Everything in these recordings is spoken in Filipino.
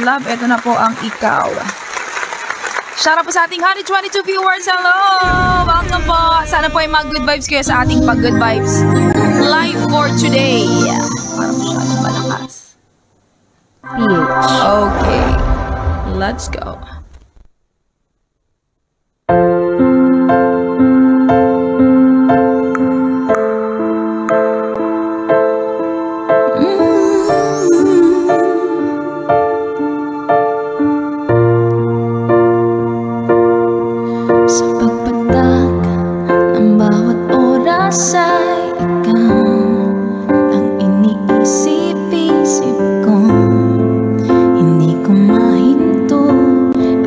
love. Ito na po ang ikaw. Shout out po sa ating 122 viewers. Hello! Welcome po. Sana po ay mag-good vibes kayo sa ating pag-good vibes live for today. Parang masyadong malakas. PH. Okay. Let's go. Sa pagpatak ng bawat oras ay ikaw ang iniisip-isip ko. Hindi ko mahinto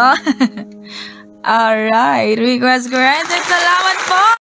Alright, request granted. Salamat po!